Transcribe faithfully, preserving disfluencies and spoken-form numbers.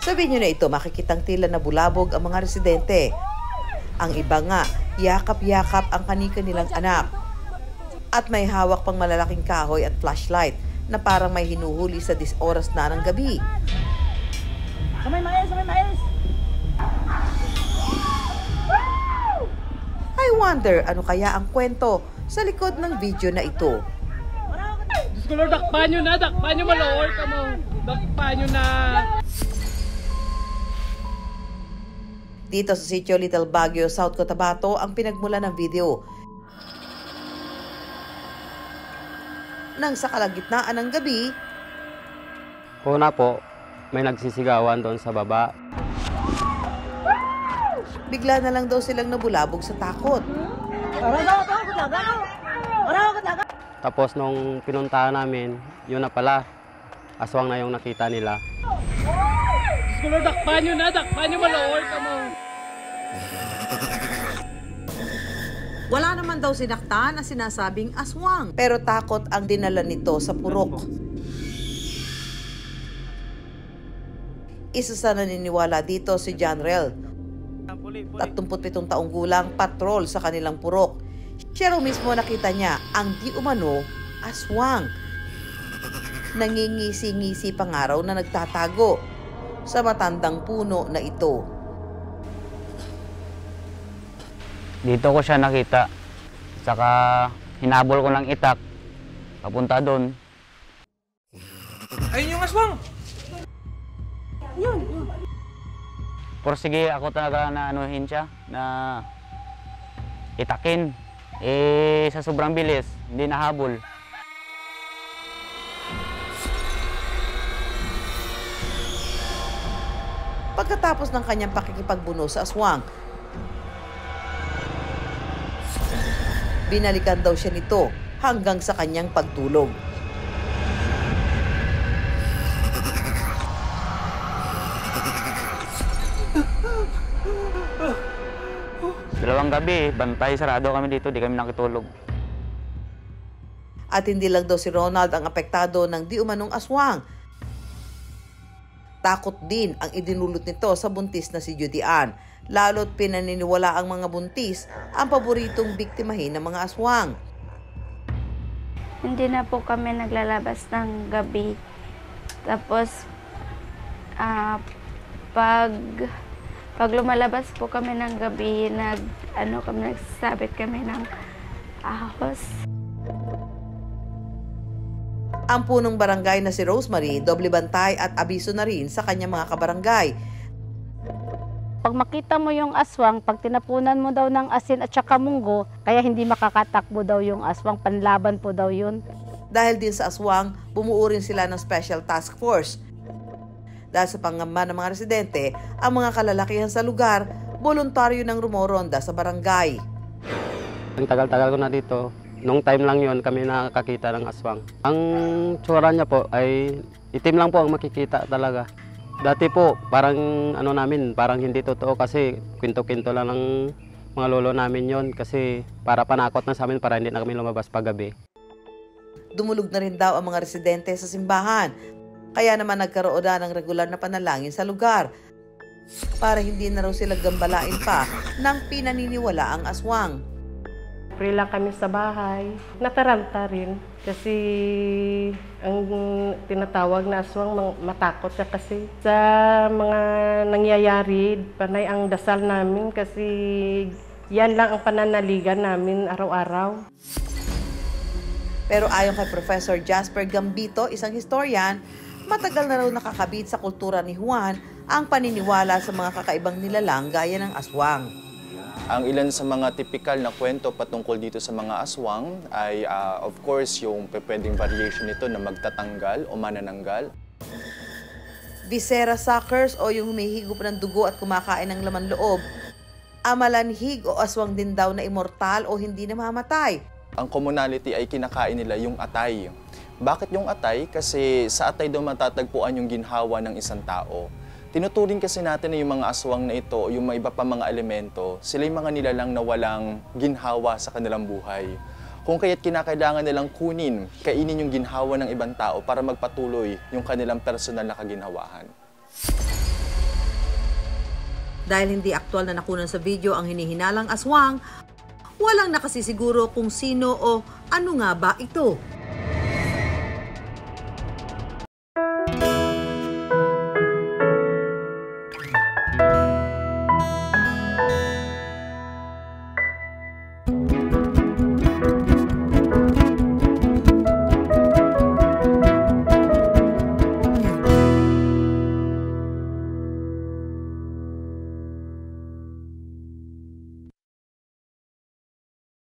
Sa video na ito, makikitang tila nabulabog ang mga residente. Ang iba nga, yakap-yakap ang kanika nilang anak. At may hawak pang malalaking kahoy at flashlight na parang may hinuhuli sa dis oras na ng gabi. Samay mais, samay mais! I wonder ano kaya ang kwento sa likod ng video na ito. Diyos ko Lord, dakpan nyo na, dakpan nyo malawar ka mo. Dakpan nyo na. Dito sa sitio Little Baguio, South Cotabato, ang pinagmula ng video. Nang sa kalagitnaan ng gabi, una po, may nagsisigawan doon sa baba. Bigla na lang daw silang nabulabog sa takot. Tapos nung pinuntahan namin, yun na pala, aswang na yung nakita nila. Diyos ko Lord, dakpan nyo na, dakpan nyo malawar ka mo. Wala naman daw sinaktan na sinasabing aswang, pero takot ang dinala nito sa purok. Isa sa naniniwala dito si John Rel, tatlumput pitong taong gulang, patrol sa kanilang purok. Siya raw mismo nakita niya ang di umano aswang. Nangingisi-ngisi pang araw na nagtatago sa matandang puno na ito. Dito ko siya nakita. Saka hinabol ko ng itak. Papunta doon. Ayun yung aswang! Yun, yun. Pero sige, ako talaga na anuhin siya, na itakin. Eh, sa sobrang bilis, hindi nahabol. Pagkatapos ng kanyang pakikipagbuno sa aswang, binalikan daw siya nito hanggang sa kanyang pagtulog. Dalawang gabi, bantay, sarado kami dito, di kami nakitulog. At hindi lang daw si Ronald ang apektado ng di umanong aswang. Takot din ang idinulot nito sa buntis na si Judy Ann, lalo't pinaniniwala ang mga buntis ang paboritong biktimahin ng mga aswang. Hindi na po kami naglalabas ng gabi. Tapos, uh, pag, pag lumalabas po kami ng gabi, nag, ano, kami, nagsasabit kami ng ahos. Ang punong barangay na si Rosemary, doble bantay at abiso na rin sa kanyang mga kabarangay. Pag makita mo yung aswang, pag tinapunan mo daw ng asin at saka munggo, kaya hindi makakatakbo daw yung aswang, panlaban po daw yun. Dahil din sa aswang, bumuo rin sila ng special task force. Dahil sa pangamba ng mga residente, ang mga kalalakihan sa lugar, voluntaryo ng rumoronda sa barangay. Ang tagal-tagal ko na dito, nung time lang yon kami nakakita ng aswang. Ang tsura niya po ay itim lang po ang makikita talaga. Dati po, parang ano namin, parang hindi totoo kasi kwento-kwento lang ng mga lolo namin yon kasi para panakot na sa amin para hindi na kami lumabas paggabi. Dumulog na rin daw ang mga residente sa simbahan, kaya naman nagkaroon na ng regular na panalangin sa lugar para hindi na raw sila gambalain pa ng pinaniniwala ang aswang. Pray lang kami sa bahay. Nataranta rin kasi ang tinatawag na aswang matakot siya kasi. Sa mga nangyayari, panay ang dasal namin kasi yan lang ang pananaligan namin araw-araw. Pero ayon kay Professor Jasper Gambito, isang historian, matagal na raw nakakabit sa kultura ni Juan ang paniniwala sa mga kakaibang nilalang gaya ng aswang. Ang ilan sa mga typical na kwento patungkol dito sa mga aswang ay uh, of course yung pwedeng variation nito na magtatanggal o manananggal. Viscera suckers o yung humihigop ng dugo at kumakain ng laman loob. Amalanhig o aswang din daw na immortal o hindi namamatay. Ang commonality ay kinakain nila yung atay. Bakit yung atay? Kasi sa atay daw matatagpuan yung ginhawa ng isang tao. Tinuturing kasi natin na yung mga aswang na ito, yung mga iba pa mga elemento, sila yung mga nilalang na walang ginhawa sa kanilang buhay. Kung kaya't kinakailangan nilang kunin, kainin yung ginhawa ng ibang tao para magpatuloy yung kanilang personal na kaginhawahan. Dahil hindi aktwal na nakunan sa video ang hinihinalang aswang, walang nakasisiguro kung sino o ano nga ba ito.